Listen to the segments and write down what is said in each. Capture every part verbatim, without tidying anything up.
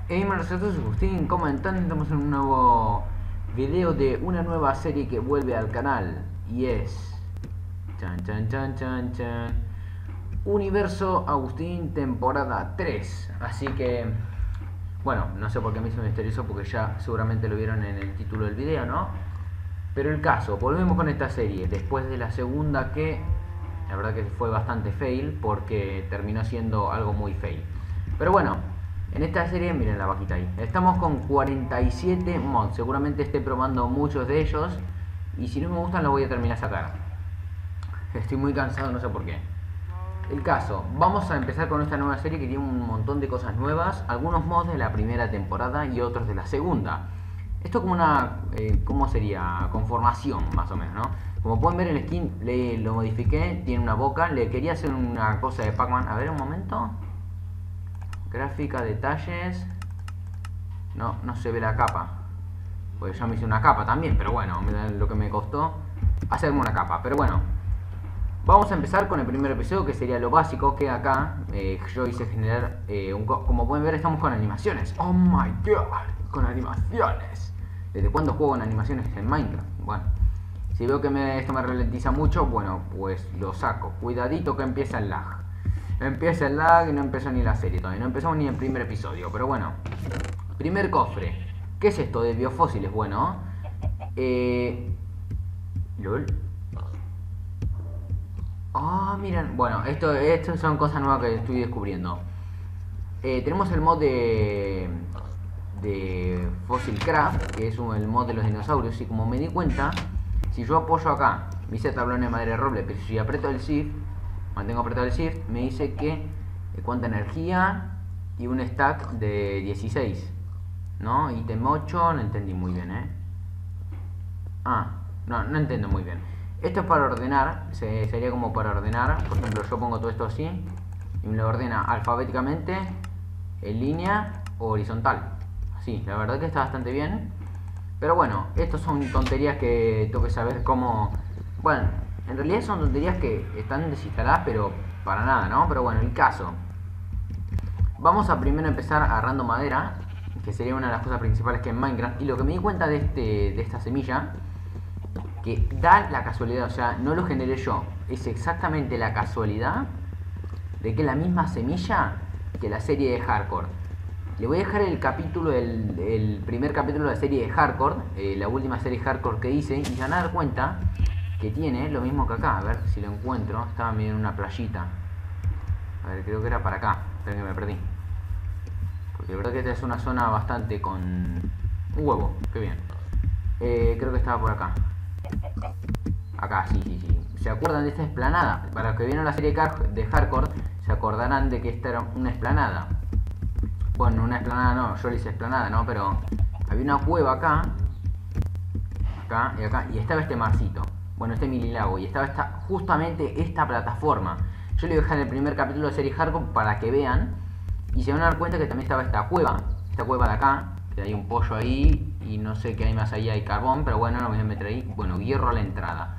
Hey, nosotros soy Agustín comentando, estamos en un nuevo video de una nueva serie que vuelve al canal y es chan chan chan chan chan Universo Agustín temporada tres. Así que bueno, no sé por qué me hizo misterioso, porque ya seguramente lo vieron en el título del video, ¿no? Pero el caso, volvemos con esta serie después de la segunda, que la verdad que fue bastante fail porque terminó siendo algo muy fail. Pero bueno, en esta serie, miren la vaquita ahí, estamos con cuarenta y siete mods. Seguramente esté probando muchos de ellos y si no me gustan los voy a terminar a sacar. Estoy muy cansado, no sé por qué. El caso, vamos a empezar con esta nueva serie que tiene un montón de cosas nuevas. Algunos mods de la primera temporada y otros de la segunda. Esto como una, eh, ¿cómo sería? Conformación, más o menos, ¿no? Como pueden ver, el skin le, lo modifiqué, tiene una boca. Le quería hacer una cosa de Pac-Man. A ver, un momento. Gráfica, detalles. No, no se ve la capa. Pues ya me hice una capa también, pero bueno, lo que me costó hacerme una capa. Pero bueno, vamos a empezar con el primer episodio, que sería lo básico, que acá eh, yo hice generar eh, un... Como pueden ver, estamos con animaciones. Oh my god, con animaciones. ¿Desde cuándo juego con animaciones en Minecraft? Bueno, si veo que me, esto me ralentiza mucho, bueno, pues lo saco. Cuidadito que empieza el lag. Empieza el lag y no empezó ni la serie todavía. No empezamos ni el primer episodio, pero bueno. Primer cofre. ¿Qué es esto de biofósiles? Bueno, eh... LOL. Ah, oh, miren, bueno, esto, esto son cosas nuevas que estoy descubriendo. Eh, tenemos el mod de de Fossil Craft, que es un, el mod de los dinosaurios. Y como me di cuenta, si yo apoyo acá, me dice tablón de madera de roble, pero si aprieto el Shift, mantengo apretado el Shift, me dice que eh, cuánta energía y un stack de dieciséis, ¿no? Ítem ocho, no entendí muy bien, ¿eh? Ah, no, no entiendo muy bien. Esto es para ordenar, se, sería como para ordenar. Por ejemplo, yo pongo todo esto así y me lo ordena alfabéticamente, en línea o horizontal. Así, la verdad que está bastante bien. Pero bueno, estas son tonterías que tengo que saber cómo... Bueno, en realidad son tonterías que están desinstaladas, pero para nada, ¿no? Pero bueno, el caso. Vamos a primero empezar agarrando madera, que sería una de las cosas principales que en Minecraft. Y lo que me di cuenta de, este, de esta semilla, que da la casualidad, o sea, no lo generé yo, es exactamente la casualidad de que es la misma semilla que la serie de Hardcore. Le voy a dejar el capítulo, el, el primer capítulo de la serie de Hardcore, eh, la última serie Hardcore que hice, y se van a dar cuenta que tiene lo mismo que acá. A ver si lo encuentro, estaba medio en una playita. A ver, creo que era para acá, pero que me perdí. Porque la verdad que esta es una zona bastante con... Un huevo, qué bien. Eh, creo que estaba por acá. Acá, sí, sí, sí. ¿Se acuerdan de esta explanada? Para los que vieron la serie de Hardcore, se acordarán de que esta era una explanada. Bueno, una explanada no, yo le hice explanada, ¿no? Pero había una cueva acá. Acá y acá. Y estaba este marcito. Bueno, este mililago. Y estaba esta, justamente esta plataforma. Yo le voy a dejar el primer capítulo de serie Hardcore para que vean. Y se van a dar cuenta que también estaba esta cueva. Esta cueva de acá. Que hay un pollo ahí. Y no sé qué hay más allá, hay carbón. Pero bueno, no me voy a meter ahí. Bueno, hierro a la entrada.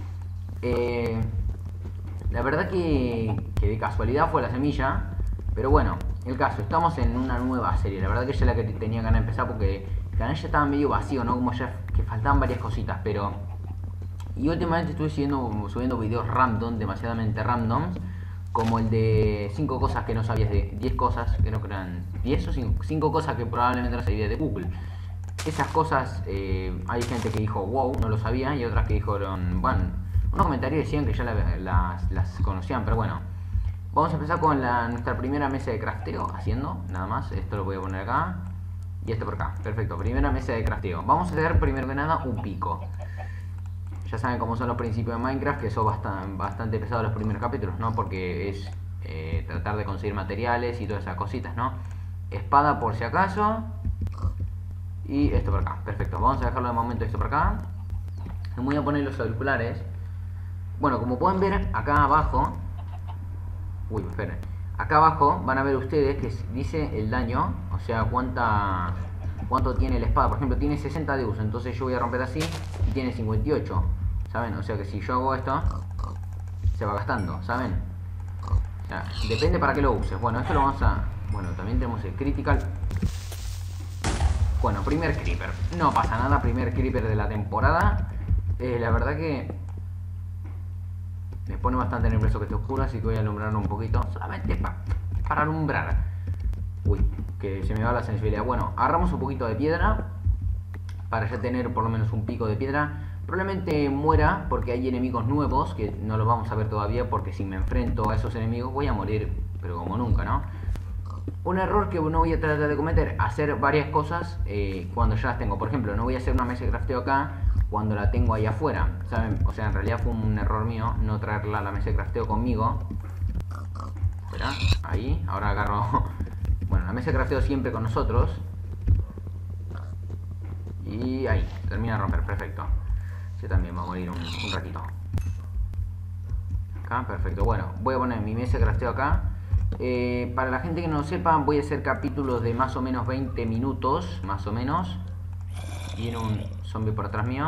Eh, la verdad que, que de casualidad fue la semilla. Pero bueno, el caso, estamos en una nueva serie. La verdad que ya la que tenía ganas de empezar, porque el canal ya estaba medio vacío, ¿no? Como ya que faltaban varias cositas, pero... Y últimamente estuve subiendo, subiendo videos random, demasiadamente randoms, como el de cinco cosas que no sabías, de diez cosas que no crean, diez o cinco cosas que probablemente no sabías de Google. Esas cosas, eh, hay gente que dijo, wow, no lo sabía, y otras que dijeron, bueno, unos comentarios decían que ya la, las, las conocían, pero bueno. Vamos a empezar con la, nuestra primera mesa de crafteo, haciendo, nada más, esto lo voy a poner acá, y esto por acá, perfecto, primera mesa de crafteo. Vamos a hacer primero que nada un pico. Ya saben cómo son los principios de Minecraft, que son bastante, bastante pesados los primeros capítulos, ¿no? Porque es eh, tratar de conseguir materiales y todas esas cositas, ¿no? Espada por si acaso, y esto por acá, perfecto. Vamos a dejarlo de momento esto por acá. Me voy a poner los auriculares. Bueno, como pueden ver acá abajo... Uy, esperen. Acá abajo van a ver ustedes que dice el daño, o sea, cuánta cuánto tiene la espada. Por ejemplo, tiene sesenta de uso, entonces yo voy a romper así y tiene cincuenta y ocho, ¿saben? O sea que si yo hago esto, se va gastando, ¿saben? O sea, depende para qué lo uses. Bueno, esto lo vamos a... Bueno, también tenemos el critical. Bueno, primer creeper. No pasa nada, primer creeper de la temporada. Eh, la verdad que me pone bastante nervioso que esté oscuro, así que voy a alumbrarlo un poquito. Solamente pa para alumbrar. Uy, que se me va la sensibilidad. Bueno, agarramos un poquito de piedra para ya tener por lo menos un pico de piedra. Probablemente muera porque hay enemigos nuevos que no los vamos a ver todavía, porque si me enfrento a esos enemigos voy a morir, pero como nunca, ¿no? Un error que no voy a tratar de cometer, hacer varias cosas eh, cuando ya las tengo. Por ejemplo, no voy a hacer una mesa de crafteo acá cuando la tengo ahí afuera, ¿saben? O sea, en realidad fue un error mío no traerla a la mesa de crafteo conmigo. Espera, ahí, ahora agarro... Bueno, la mesa de crafteo siempre con nosotros. Y ahí, termina de romper, perfecto. Yo también va a morir un, un ratito. Acá, perfecto. Bueno, voy a poner mi mesa de crafteo acá. Eh, para la gente que no lo sepa, voy a hacer capítulos de más o menos veinte minutos, más o menos. Viene un zombie por atrás mío.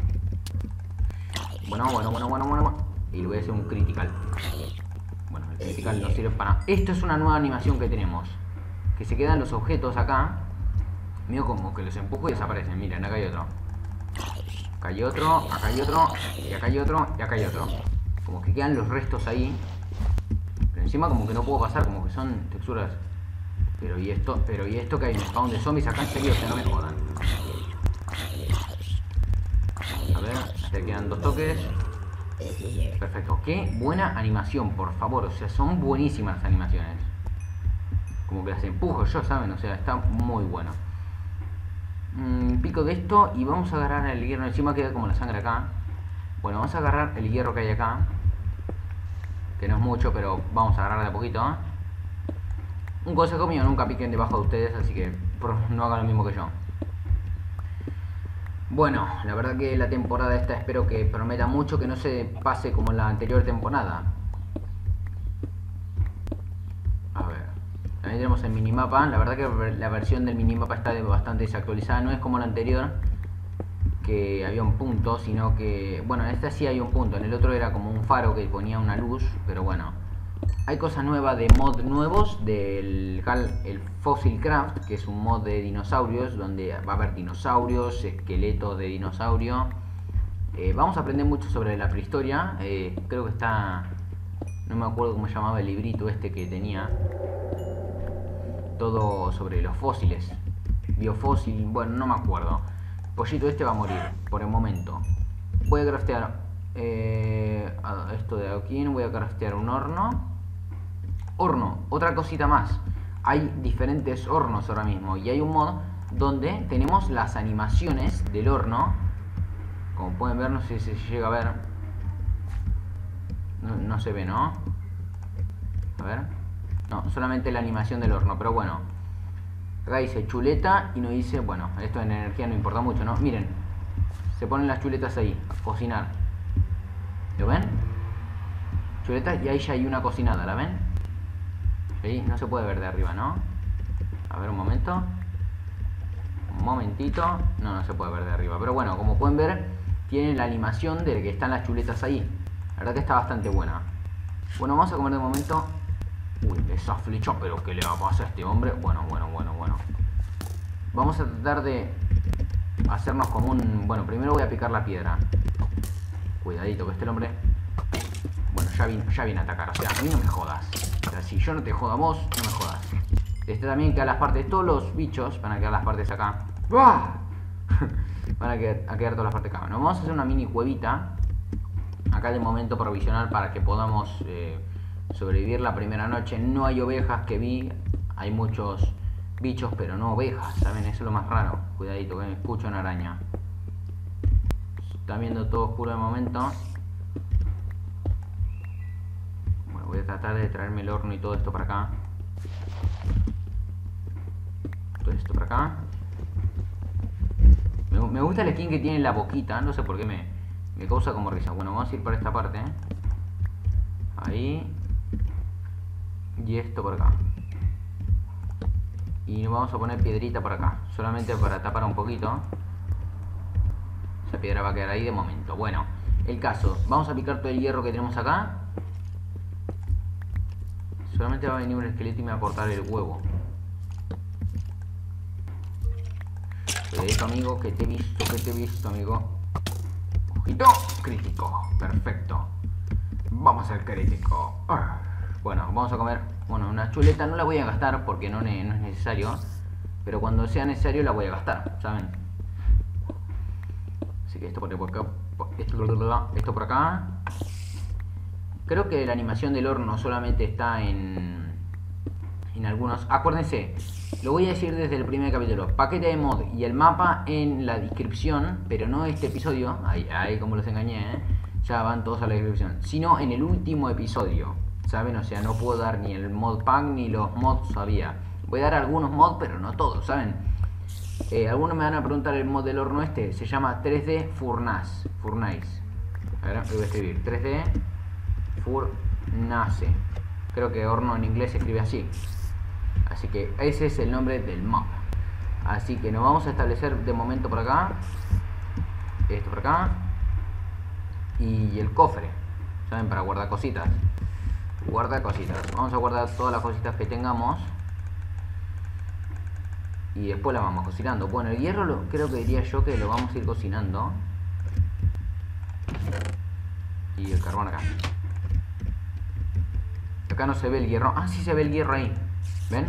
Bueno, bueno, bueno, bueno, bueno. Y le voy a hacer un critical. Bueno, el critical no sirve para nada. Esto es una nueva animación que tenemos. Que se quedan los objetos acá. Mío como que los empujo y desaparecen. Miren, acá hay otro. Acá hay otro, acá hay otro, y acá hay otro, y acá hay otro. Como que quedan los restos ahí. Pero encima como que no puedo pasar, como que son texturas. Pero y esto, pero y esto que hay un spawn de zombies acá en serio, que no me jodan. A ver, te quedan dos toques. Perfecto, qué buena animación, por favor. O sea, son buenísimas las animaciones. Como que las empujo yo, ¿saben? O sea, está muy bueno. Mm, pico de esto y vamos a agarrar el hierro. Encima queda como la sangre acá. Bueno, vamos a agarrar el hierro que hay acá. Que no es mucho, pero vamos a agarrar de a poquito, ¿eh? Un consejo mío, nunca piquen debajo de ustedes, así que no hagan lo mismo que yo. Bueno, la verdad que la temporada esta espero que prometa mucho, que no se pase como la anterior temporada. A ver, también tenemos el minimapa. La verdad que la versión del minimapa está bastante desactualizada, no es como la anterior, que había un punto, sino que, bueno, en esta sí hay un punto, en el otro era como un faro que ponía una luz, pero bueno. Hay cosas nuevas de mod nuevos del el Fossil Craft, que es un mod de dinosaurios, donde va a haber dinosaurios, esqueletos de dinosaurio. Eh, vamos a aprender mucho sobre la prehistoria. Eh, creo que está... No me acuerdo cómo se llamaba el librito este que tenía. Todo sobre los fósiles. Biofósil, bueno, no me acuerdo. Pollito este va a morir, por el momento. Voy a craftear eh, esto de aquí, voy a craftear un horno. Horno, otra cosita más. Hay diferentes hornos ahora mismo y hay un mod donde tenemos las animaciones del horno. Como pueden ver, no sé si se llega a ver. No, no se ve, ¿no? A ver. No, solamente la animación del horno, pero bueno. Acá dice chuleta y nos dice, bueno, esto en energía no importa mucho, ¿no? Miren, se ponen las chuletas ahí, a cocinar. ¿Lo ven? Chuletas y ahí ya hay una cocinada, ¿la ven? ¿Sí? No se puede ver de arriba, ¿no? A ver un momento. Un momentito. No, no se puede ver de arriba. Pero bueno, como pueden ver, tiene la animación de que están las chuletas ahí. La verdad que está bastante buena. Bueno, vamos a comer de momento. Uy, esa flecha, pero ¿qué le va a pasar a este hombre? Bueno, bueno, bueno, bueno. Vamos a tratar de hacernos como un... Bueno, primero voy a picar la piedra. Cuidadito que este hombre... Bueno, ya viene, ya viene a atacar. O sea, a mí no me jodas. O sea, si yo no te jodo a vos, no me jodas. Este también queda las partes, todos los bichos van a quedar las partes acá. ¡Buah! Van a quedar, a quedar todas las partes acá. Nos vamos a hacer una mini cuevita. Acá de momento provisional para que podamos eh, sobrevivir la primera noche. No hay ovejas que vi. Hay muchos bichos, pero no ovejas, ¿saben? Eso es lo más raro. Cuidadito que me escucho una araña. Está viendo todo oscuro de momento. Voy a tratar de traerme el horno y todo esto para acá. Todo esto para acá. Me, me gusta el skin que tiene en la boquita. No sé por qué me, me causa como risa. Bueno, vamos a ir para esta parte, ¿eh? Ahí. Y esto por acá. Y vamos a poner piedrita por acá. Solamente para tapar un poquito. Esa piedra va a quedar ahí de momento. Bueno, el caso. Vamos a picar todo el hierro que tenemos acá. Solamente va a venir un esqueleto y me va a cortar el huevo. Cuidadito, amigo, que te he visto, que te he visto, amigo. Ojito, crítico. Perfecto. Vamos al crítico. Bueno, vamos a comer. Bueno, una chuleta no la voy a gastar porque no, ne no es necesario. Pero cuando sea necesario la voy a gastar, ¿saben? Así que esto por acá. Esto, esto por acá. Creo que la animación del horno solamente está en... En algunos... Acuérdense, lo voy a decir desde el primer capítulo. Paquete de mod y el mapa en la descripción. Pero no este episodio. Ahí, ahí como los engañé, ¿eh? Ya van todos a la descripción. Sino en el último episodio, ¿saben? O sea, no puedo dar ni el mod pack ni los mods todavía. Voy a dar algunos mods, pero no todos, ¿saben? Eh, algunos me van a preguntar el mod del horno este. Se llama tres D Furnace. Furnace. A ver, lo voy a escribir. tres D Furnace. Creo que horno en inglés se escribe así. Así que ese es el nombre del mod. Así que nos vamos a establecer de momento por acá. Esto por acá. Y el cofre, ¿saben? Para guardar cositas. Guardar cositas. Vamos a guardar todas las cositas que tengamos. Y después las vamos cocinando. Bueno, el hierro lo, creo que diría yo que lo vamos a ir cocinando. Y el carbón acá. Acá no se ve el hierro. Ah, sí se ve el hierro ahí. ¿Ven?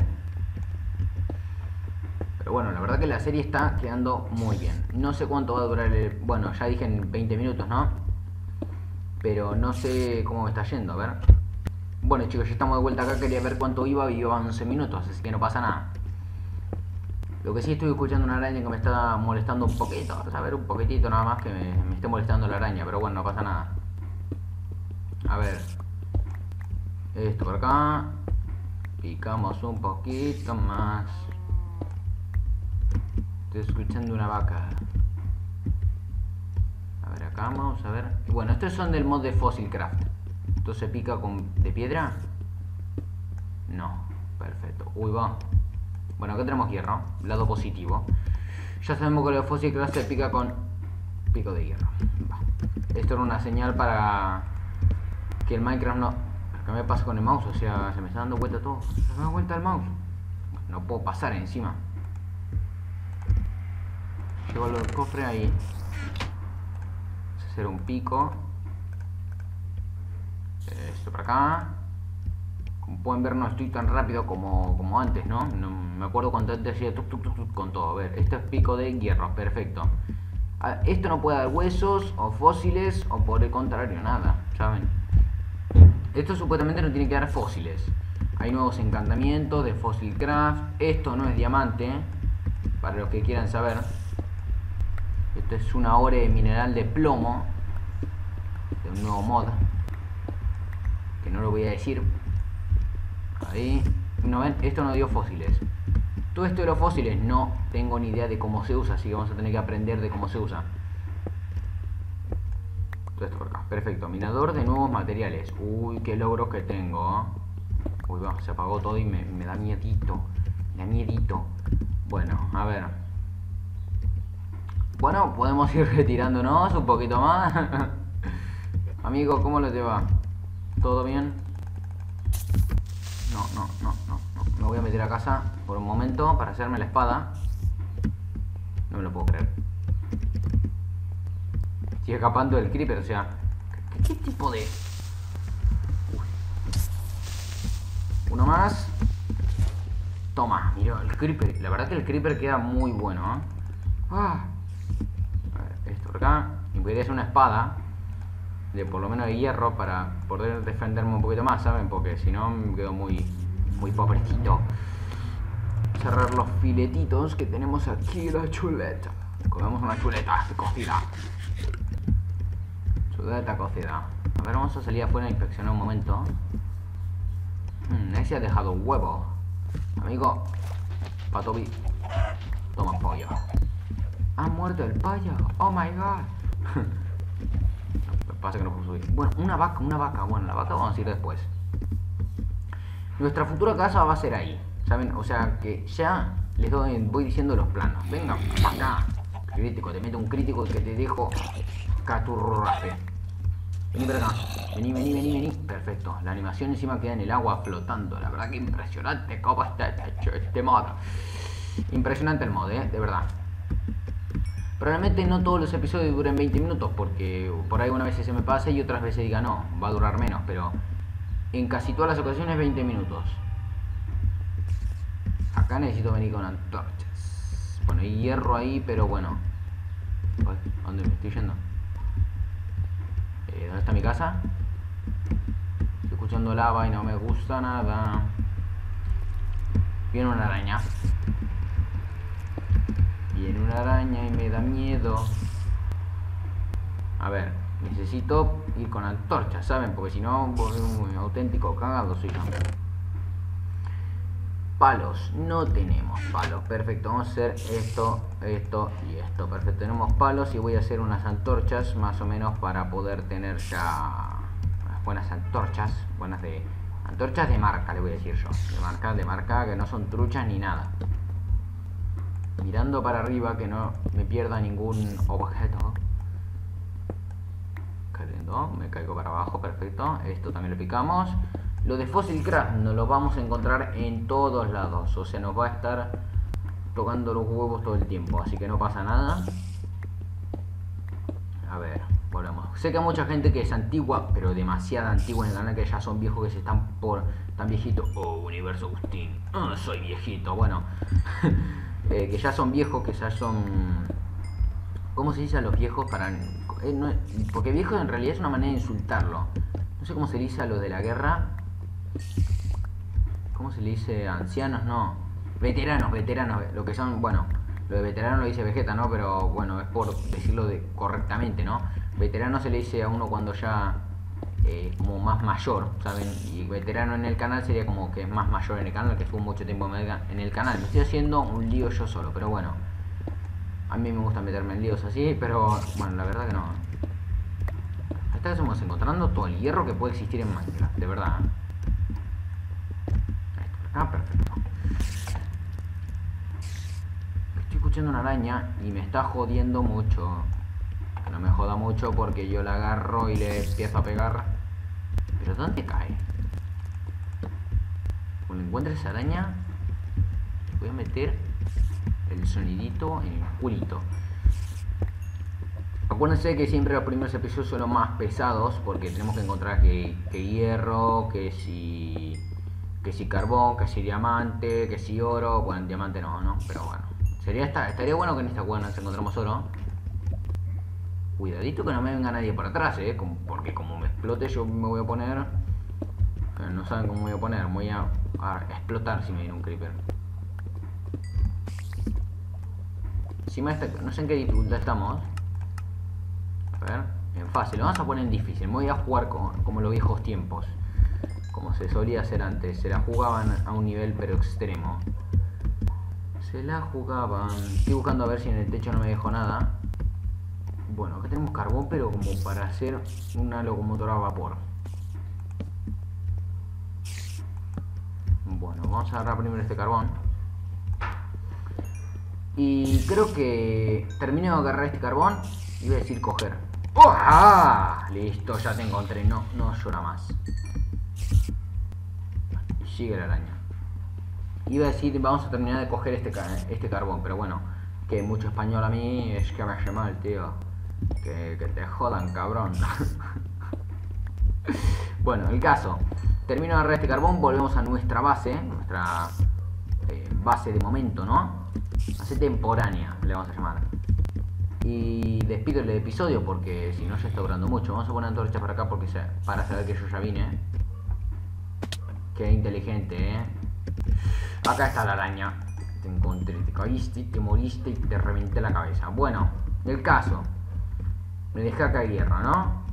Pero bueno, la verdad que la serie está quedando muy bien. No sé cuánto va a durar el... Bueno, ya dije en veinte minutos, ¿no? Pero no sé cómo me está yendo, a ver. Bueno, chicos, ya estamos de vuelta acá. Quería ver cuánto iba y iba once minutos, así que no pasa nada. Lo que sí estoy escuchando una araña que me está molestando un poquito. A ver, un poquitito nada más que me, me esté molestando la araña. Pero bueno, no pasa nada. A ver. Esto por acá. Picamos un poquito más. Estoy escuchando una vaca. A ver, acá vamos a ver. Bueno, estos son del mod de Fossil Craft. ¿Esto se pica con de piedra? No, perfecto. Uy, va. Bueno, acá tenemos hierro, lado positivo. Ya sabemos que el Fossil Craft se pica con pico de hierro. Va. Esto era una señal para que el Minecraft no... ¿Qué me pasa con el mouse? O sea, se me está dando vuelta todo. Se me da vuelta el mouse. No puedo pasar encima. Llevo el cofre ahí. Hacer un pico. Esto por acá. Como pueden ver, no estoy tan rápido como, como antes, ¿no? No me acuerdo cuando antes hacía tuk, tuk, tuk, tuk con todo. A ver, esto es pico de hierro, perfecto. Esto no puede dar huesos o fósiles o por el contrario nada, ¿saben? Esto supuestamente no tiene que dar fósiles. Hay nuevos encantamientos de Fossil Craft. Esto no es diamante, para los que quieran saber. Esto es una ore mineral de plomo de un nuevo mod que no lo voy a decir. Ahí, ¿no ven? Esto no dio fósiles. Todo esto de los fósiles no tengo ni idea de cómo se usa, así que vamos a tener que aprender de cómo se usa. Todo esto por acá, perfecto. Minador de nuevos materiales. Uy, qué logros que tengo. Uy, va, se apagó todo y me, me da miedito. Me da miedito. Bueno, a ver. Bueno, podemos ir retirándonos un poquito más. Amigo, ¿cómo lo lleva? ¿Todo bien? No, no, no, no, no. Me voy a meter a casa por un momento para hacerme la espada. No me lo puedo creer. Estoy escapando del creeper, o sea... ¿Qué, qué tipo de...? Uy. Uno más. Toma, mira, el creeper. La verdad que el creeper queda muy bueno, ¿eh? Ah. A ver, esto por acá. Y voy a hacer una espada de por lo menos de hierro para poder defenderme un poquito más, ¿saben? Porque si no me quedo muy, muy pobrecito. Cerrar los filetitos que tenemos aquí, la chuleta. Comemos una chuleta cocida. Chuleta cocida. A ver, vamos a salir afuera a inspeccionar un momento. Hmm, ese ha dejado un huevo. Amigo, Patobi, toma pollo. Ha muerto el pollo. Oh my god. Pasa que no puedo subir. Bueno, una vaca, una vaca. Bueno, la vaca vamos a ir después. Nuestra futura casa va a ser ahí, ¿saben? O sea que ya les doy, voy diciendo los planos. Venga, para acá. Crítico, te meto un crítico que te dejo caturrafe. Vení para acá. Vení, vení, vení, vení. Perfecto. La animación encima queda en el agua flotando. La verdad que impresionante cómo está hecho este mod. Impresionante el mod, eh, de verdad. Probablemente no todos los episodios duren veinte minutos, porque por ahí una vez se me pasa y otras veces diga no, va a durar menos, pero en casi todas las ocasiones veinte minutos. Acá necesito venir con antorchas. Bueno, hay hierro ahí, pero bueno. ¿Dónde me estoy yendo? Eh, ¿Dónde está mi casa? Estoy escuchando lava y no me gusta nada. Viene una araña. Viene una araña y me da miedo. A ver, necesito ir con antorchas, ¿saben? Porque si no, voy un auténtico cagado soy yo. Palos, no tenemos palos. Perfecto, vamos a hacer esto, esto y esto. Perfecto, tenemos palos y voy a hacer unas antorchas más o menos para poder tener ya unas buenas antorchas. Buenas de... Antorchas de marca, le voy a decir yo. De marca, de marca, que no son truchas ni nada. Mirando para arriba, que no me pierda ningún objeto. Cayendo, me caigo para abajo, perfecto. Esto también lo picamos. Lo de Fossil Craft nos lo vamos a encontrar en todos lados. O sea, nos va a estar tocando los huevos todo el tiempo. Así que no pasa nada. A ver, volvemos. Sé que hay mucha gente que es antigua, pero demasiado antigua en el canal, que ya son viejos, que se están por... Tan viejitos. Oh, Universo Agustín. Oh, soy viejito. Bueno. eh, que ya son viejos, que ya son... ¿Cómo se dice a los viejos para...? Eh, no, porque viejo en realidad es una manera de insultarlo. No sé cómo se dice a los de la guerra. ¿Cómo se le dice? Ancianos, no. Veteranos, veteranos. Lo que son, bueno, lo de veterano lo dice Vegeta, ¿no? Pero bueno, es por decirlo de, correctamente, ¿no? Veterano se le dice a uno cuando ya eh, como más mayor, ¿saben? Y veterano en el canal sería como que es más mayor en el canal, que estuvo mucho tiempo en el canal. Me estoy haciendo un lío yo solo, pero bueno. A mí me gusta meterme en líos así, pero bueno, la verdad que no. Hasta que estamos encontrando todo el hierro que puede existir en Minecraft, de verdad. Ah, perfecto. Estoy escuchando una araña y me está jodiendo mucho. Que no me joda mucho porque yo la agarro y le empiezo a pegar. ¿Pero dónde cae? Cuando encuentre esa araña, voy a meter el sonidito en el culito. Acuérdense que siempre los primeros episodios son los más pesados, porque tenemos que encontrar que, que hierro, que si... que si carbón, que si diamante, que si oro. Bueno, diamante no, ¿no? Pero bueno. Sería esta, estaría bueno que en esta cueva nos encontremos oro. Cuidadito que no me venga nadie por atrás, ¿eh? Como, porque como me explote yo me voy a poner... Eh, no saben cómo me voy a poner. Me voy a, a explotar si me viene un creeper. Encima esta, no sé en qué dificultad estamos. A ver, en fácil. Lo vamos a poner en difícil. Me voy a jugar con, como los viejos tiempos. Como se solía hacer antes. Se la jugaban a un nivel pero extremo. Se la jugaban. Estoy buscando a ver si en el techo no me dejo nada. Bueno, acá tenemos carbón, pero como para hacer una locomotora a vapor. Bueno, vamos a agarrar primero este carbón. Y creo que termino de agarrar este carbón. Y voy a decir coger. ¡Oh! ¡Ah! Listo, ya te encontré. No, no llora más. Y sigue la araña. Iba a decir, vamos a terminar de coger este, este carbón. Pero bueno, que mucho español a mí es que me hace mal, tío. Que, que te jodan, cabrón. Bueno, el caso. Termino de agarrar este carbón. Volvemos a nuestra base. Nuestra eh, base de momento, ¿no? Base temporánea, le vamos a llamar. Y despido el episodio porque si no ya está durando mucho. Vamos a poner antorchas para acá porque se, para saber que yo ya vine. Qué inteligente, ¿eh? Acá está la araña. Te encontré, te caíste, te moriste y te reventé la cabeza. Bueno, el caso. Me dejé acá el hierro, ¿no?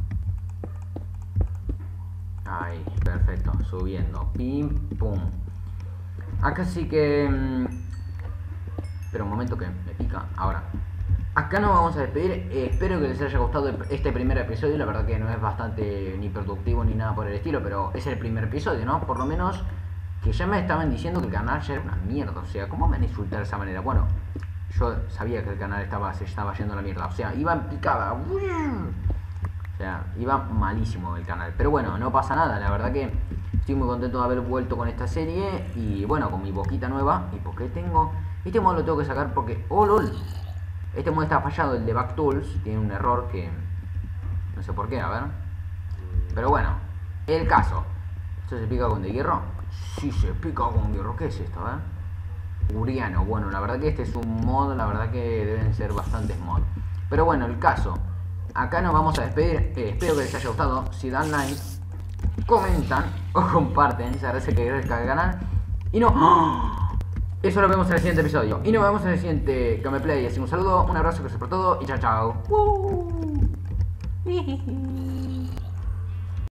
Ahí, perfecto. Subiendo. Pim, pum. Acá sí que... Pero un momento que me pica. Ahora. Acá nos vamos a despedir. Eh, espero que les haya gustado este primer episodio. La verdad que no es bastante ni productivo ni nada por el estilo. Pero es el primer episodio, ¿no? Por lo menos que ya me estaban diciendo que el canal ya era una mierda. O sea, ¿cómo me van a insultar de esa manera? Bueno, yo sabía que el canal estaba, se estaba yendo a la mierda. O sea, iba en picada. O sea, iba malísimo el canal. Pero bueno, no pasa nada. La verdad que estoy muy contento de haber vuelto con esta serie. Y bueno, con mi boquita nueva. ¿Y por qué tengo...? Este modo lo tengo que sacar porque... ¡Oh, lol! Este mod está fallado, el de Backtools. Tiene un error que... no sé por qué, a ver. Pero bueno, el caso. ¿Esto se pica con de hierro? Sí, se pica con hierro. ¿Qué es esto, eh? Uriano. Bueno, la verdad que este es un mod. La verdad que deben ser bastantes mods. Pero bueno, el caso. Acá nos vamos a despedir. eh, Espero que les haya gustado. Si dan like, comentan o comparten, se agradece que crezca el canal. Y no... ¡Oh! Eso lo vemos en el siguiente episodio. Y nos vemos en el siguiente Gameplay. Así un saludo, un abrazo, gracias por todo y chao chao. Uh.